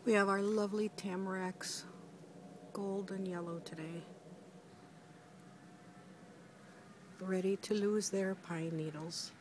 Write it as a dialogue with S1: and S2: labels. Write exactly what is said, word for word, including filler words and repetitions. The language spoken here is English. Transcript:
S1: We have our lovely tamaracks, gold and yellow today, ready to lose their pine needles.